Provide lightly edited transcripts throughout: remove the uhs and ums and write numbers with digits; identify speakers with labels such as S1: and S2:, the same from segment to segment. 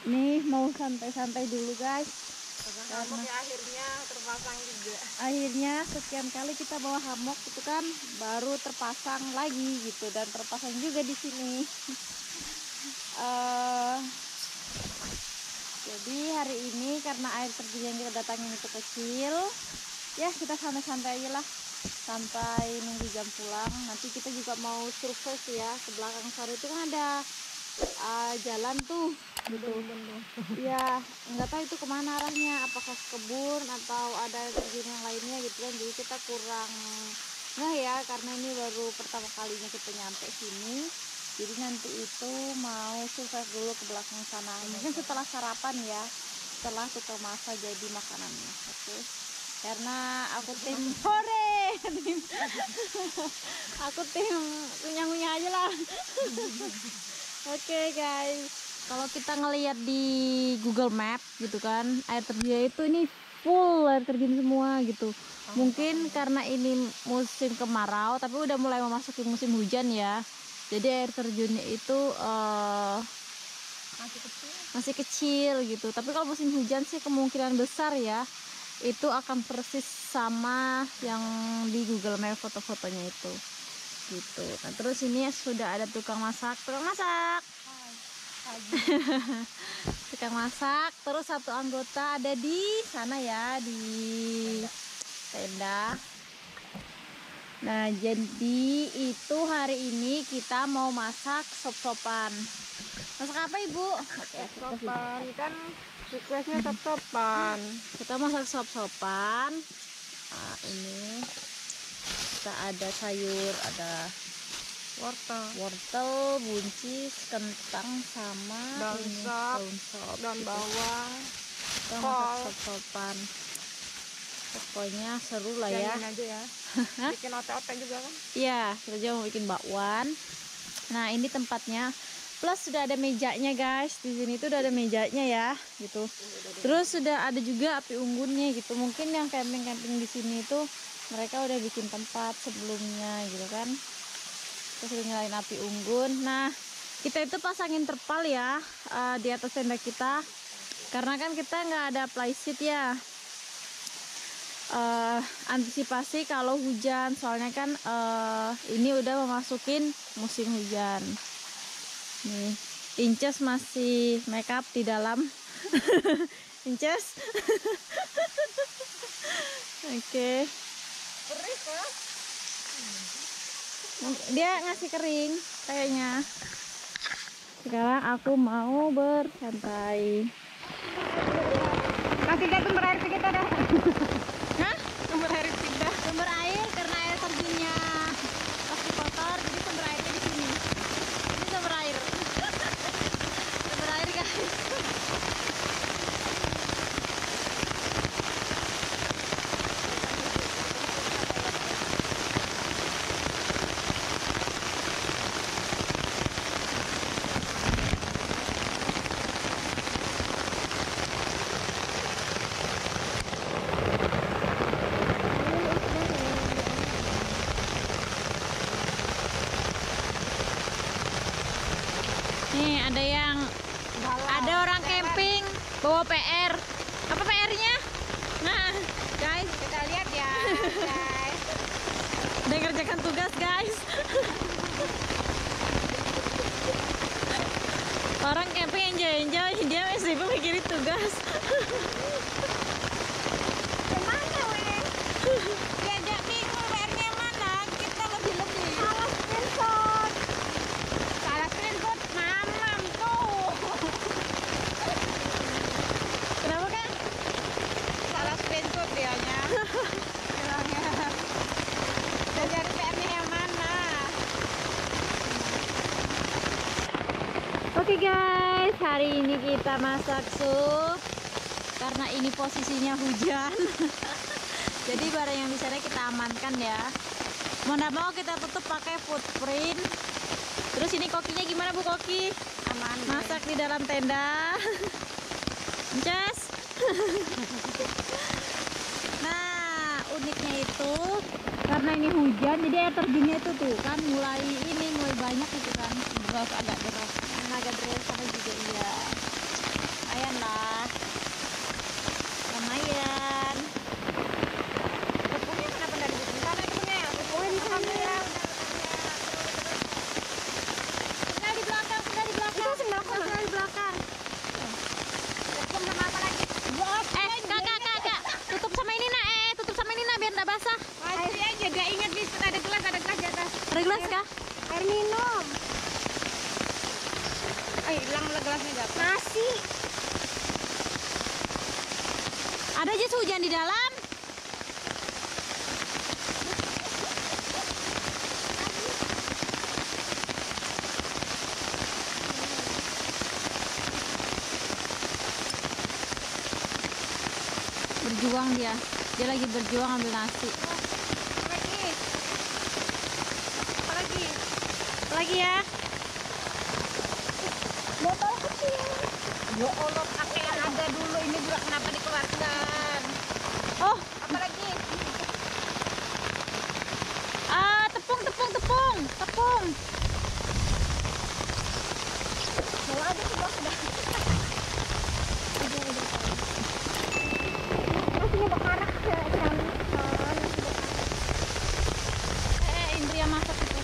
S1: Nih mau santai-santai dulu guys.
S2: Karena ya akhirnya terpasang juga.
S1: Akhirnya sekian kali kita bawa hammock itu kan baru terpasang lagi gitu, dan terpasang juga di sini. Jadi hari ini karena air terjun yang kita datangin itu kecil, ya kita santai-santai aja lah, sampai nunggu jam pulang. Nanti kita juga mau survei sih ya, ke belakang sana itu kan ada jalan tuh gitu. Ya nggak tahu itu kemana arahnya, apakah ke kebun atau ada terjun yang lainnya gitu kan. Jadi kita kurang ya, karena ini baru pertama kalinya kita nyampe sini. Jadi nanti itu mau survive dulu ke belakang sana, mungkin setelah sarapan ya, setelah tukang masak jadi makanannya. Oke. Karena aku tim sore, aku tim ngunyah-ngunyah aja lah. Oke guys, kalau kita ngelihat di Google Map gitu kan, air terjun itu ini full air terjun semua gitu. Mungkin karena ini musim kemarau, tapi udah mulai memasuki musim hujan ya. Jadi air terjunnya itu masih kecil gitu. Tapi kalau musim hujan sih kemungkinan besar ya itu akan persis sama yang di Google Map foto-fotonya itu gitu. Nah terus ini sudah ada tukang masak. Tukang masak. Terus satu anggota ada di sana ya, di tenda. Nah jadi itu hari ini kita mau masak sop-sopan. Masak apa ibu?
S2: Sop-sopan kan requestnya sop-sopan.
S1: Kita masak sop-sopan. Nah, ini kita ada sayur, ada wortel, buncis, kentang, sama
S2: daun sop, daun bawang,
S1: kita masak sop-sopan. Pokoknya seru lah ya.
S2: Aja ya. Bikin otak-otak juga kan?
S1: Iya, kita juga mau bikin bakwan. Nah ini tempatnya, plus sudah ada mejanya guys. Di sini tuh udah ada mejanya ya gitu. Terus sudah ada juga api unggunnya gitu. Mungkin yang camping-camping di sini tuh mereka udah bikin tempat sebelumnya gitu kan. Terus udah nyalain api unggun. Nah kita itu pasangin terpal ya di atas tenda kita, karena kan kita nggak ada plyseat ya. Antisipasi kalau hujan, soalnya kan ini udah memasukin musim hujan. Nih Inces masih makeup di dalam. Inces. Oke. Dia ngasih kering kayaknya. Sekarang aku mau bersantai.
S2: Kasih lihat sumber air kita dah.
S1: Hah?
S2: Sumber air kita.
S1: Sumber air karena air terjunnya pasti kotor, jadi sumber airnya di sini. Ini sumber air. Sumber air guys. Nih ada orang camping bawa PR. Apa PR-nya? Nah, guys,
S2: Kita lihat ya, guys.
S1: udah ngerjakan tugas, guys. Orang camping enjoy, dia masih mikirin tugas.
S2: Kemana, Weng? Diajak bingung PR-nya mana? Kita lebih-lebih. Salah screenshot. Mamam tuh.
S1: Kenapa kan?
S2: Salah screenshot dianya. Bilangnya. Kita cari PR-nya yang mana?
S1: Oke guys, hari ini kita masak sup. Karena ini posisinya hujan. Jadi barang yang di sana kita amankan ya. Mau nggak mau kita tutup pakai footprint. Terus ini kokinya gimana Bu Koki?
S2: Aman.
S1: Masak di dalam tenda. Just. Nah, uniknya itu karena ini hujan, jadi air terjunnya itu tuh kan mulai banyak gitu kan. Agak deras sana juga iya.
S2: hilang lah gelasnya jatuh.
S1: Nasi. Ada jas hujan di dalam. Berjuang dia lagi berjuang ambil nasi. Apa lagi ya?
S2: Botol kecil. Ya Allah, pakai yang ada dulu ini juga kenapa dikeluarkan?
S1: Oh,
S2: Apa lagi?
S1: tepung.
S2: Bawa aja sudah. Nasinya bakarak ya,
S1: Indri yang masak itu.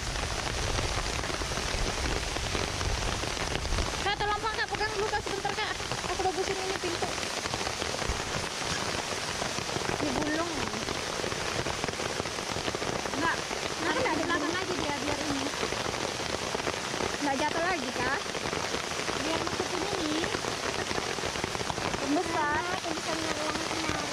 S1: Kak, tolong Kak, pegang dulu Kak sebentar Kak. Aku bagusin ini pintu.
S2: Ini bulung.
S1: Enggak, nanti di belakang aja dia biar ini.
S2: Nggak jatuh lagi kah?
S1: Biar masukin ini. Pembesan.
S2: Bisa nyolong kemarin.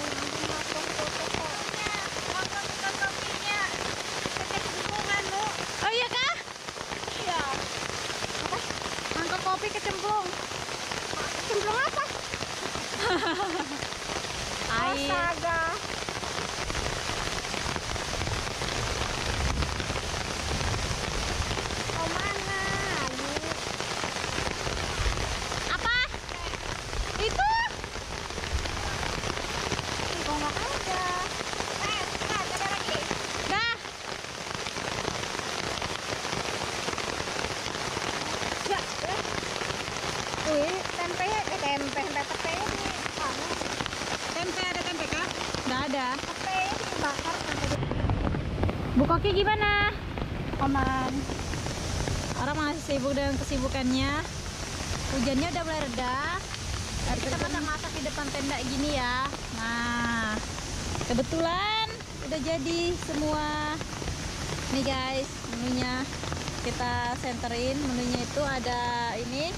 S1: Oh iya Kak?
S2: Iya.
S1: Apa? Mangkok kopi kecemplung.
S2: Cemplung apa?
S1: Air.
S2: Astaga. Oh mana?
S1: Apa? Itu?
S2: Kok nggak ada? Ada lagi.
S1: Dah.
S2: Ya. Wih, tempe tepe ini. Mana?
S1: Tempe ada tempe Kak? Nggak ada.
S2: Tepe ini dibakar sampai di
S1: Bu Koki gimana?
S2: aman.
S1: Orang masih sibuk dengan kesibukannya. Hujannya udah mulai reda. Tadi kita masak-masak di depan tenda gini ya. Nah, kebetulan udah jadi semua. Nih guys, menunya kita senterin. Menunya itu ada ini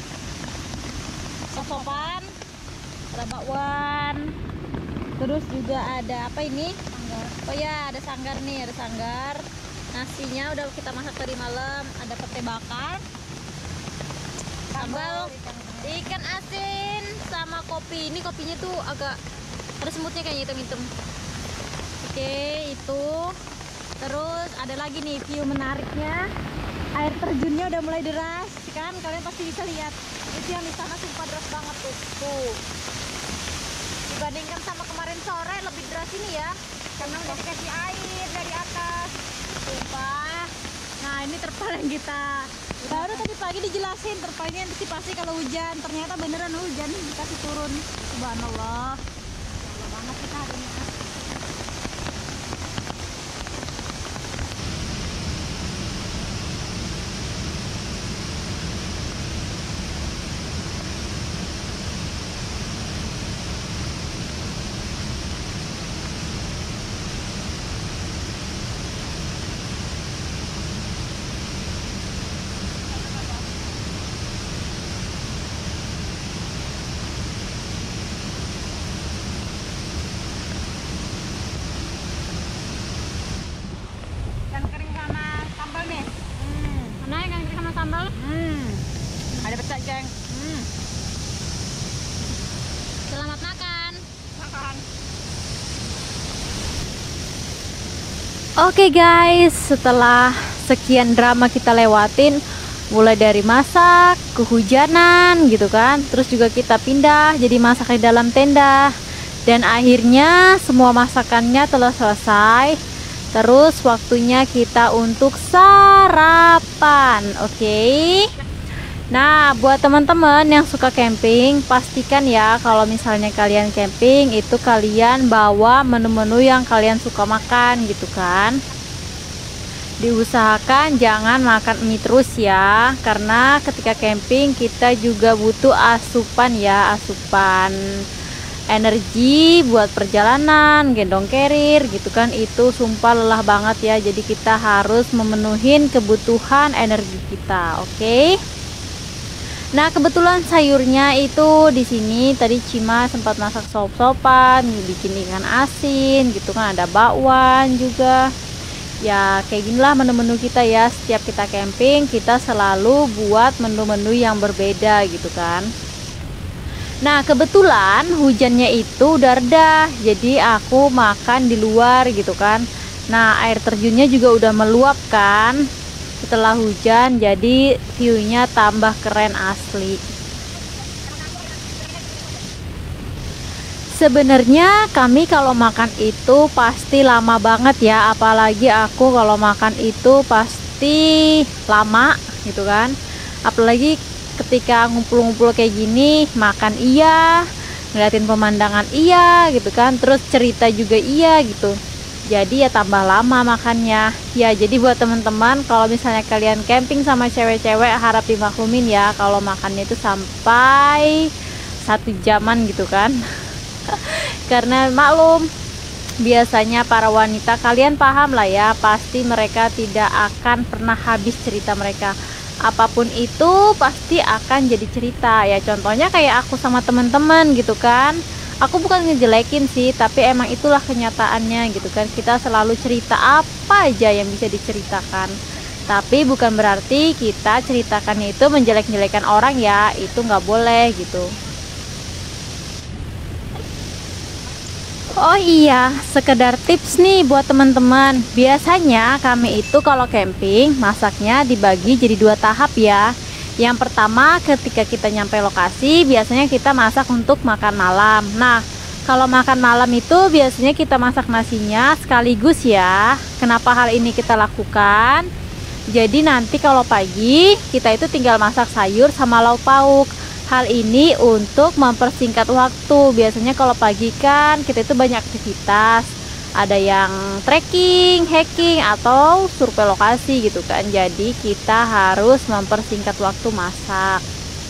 S1: sop-sopan, ada bakwan, terus juga ada apa ini? Oh ya, ada sanggar nih, ada sanggar. Nasinya udah kita masak tadi malam, ada pete bakar, sambal ikan asin sama kopi. Ini kopinya tuh agak ada semutnya kayaknya hitam-hitam. Oke, itu. Terus ada lagi nih view menariknya. Air terjunnya udah mulai deras, kan? Kalian pasti bisa lihat. Itu yang di sana sumpah deras banget tuh. Tuh. Dibandingkan sama kemarin sore lebih deras ini ya.
S2: Karena udah dikasih air dari atas.
S1: Sumpah. Nah, ini terpal yang kita baru tadi pagi dijelasin, terpalnya antisipasi kalau hujan. Ternyata beneran hujan dikasih turun. Subhanallah. Allah banget kita hari ini.
S2: Dan kering sama sambal nih.
S1: Mana yang kering sama sambal?
S2: Ada pecah geng.
S1: Selamat makan.
S2: Makan.
S1: Oke guys, setelah sekian drama kita lewatin, mulai dari masak, kehujanan gitu kan, terus juga kita pindah jadi masak di dalam tenda, dan akhirnya semua masakannya telah selesai. Terus waktunya kita untuk sarapan. Oke. Nah, buat teman-teman yang suka camping, pastikan ya kalau misalnya kalian camping itu kalian bawa menu-menu yang kalian suka makan gitu kan. Diusahakan jangan makan mie terus ya, karena ketika camping kita juga butuh asupan ya, asupan energi buat perjalanan, gendong carrier gitu kan. Itu sumpah lelah banget ya, jadi kita harus memenuhi kebutuhan energi kita. Oke. Nah, kebetulan sayurnya itu di sini tadi Cima sempat masak sop-sopan, bikin ikan asin gitu kan, ada bakwan juga. Ya kayak ginilah menu-menu kita ya, setiap kita camping kita selalu buat menu-menu yang berbeda gitu kan. Nah kebetulan hujannya itu udah reda, jadi aku makan di luar gitu kan. Nah air terjunnya juga udah meluap kan setelah hujan, jadi viewnya tambah keren asli. Sebenarnya kami kalau makan itu pasti lama banget ya, apalagi aku kalau makan itu pasti lama gitu kan. Apalagi ketika ngumpul-ngumpul kayak gini, makan iya, ngeliatin pemandangan iya gitu kan, terus cerita juga iya gitu. Jadi ya tambah lama makannya. Ya jadi buat teman-teman kalau misalnya kalian camping sama cewek-cewek harap dimaklumin ya kalau makannya itu sampai 1 jaman gitu kan. Karena maklum biasanya para wanita, kalian paham lah ya, pasti mereka tidak akan pernah habis cerita mereka. Apapun itu pasti akan jadi cerita ya. Contohnya kayak aku sama teman-teman gitu kan. Aku bukan ngejelekin sih, tapi emang itulah kenyataannya gitu kan. Kita selalu cerita apa aja yang bisa diceritakan. Tapi bukan berarti kita ceritakannya itu menjelek-jelekan orang ya, itu nggak boleh gitu. Oh iya, sekedar tips nih buat teman-teman. Biasanya kami itu kalau camping masaknya dibagi jadi 2 tahap ya. Yang pertama ketika kita nyampe lokasi biasanya kita masak untuk makan malam. Nah, kalau makan malam itu biasanya kita masak nasinya sekaligus ya. Kenapa hal ini kita lakukan? Jadi nanti kalau pagi kita itu tinggal masak sayur sama lauk pauk. Hal ini untuk mempersingkat waktu. Biasanya kalau pagi kan kita itu banyak aktivitas, ada yang trekking, hiking, atau survei lokasi gitu kan. Jadi kita harus mempersingkat waktu masak.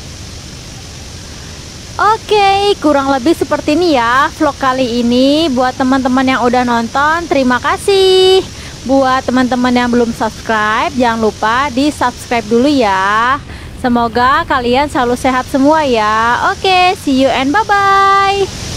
S1: Oke, kurang lebih seperti ini ya vlog kali ini. Buat teman-teman yang udah nonton, terima kasih. Buat teman-teman yang belum subscribe, jangan lupa di subscribe dulu ya. Semoga kalian selalu sehat semua ya. Oke, see you and bye-bye.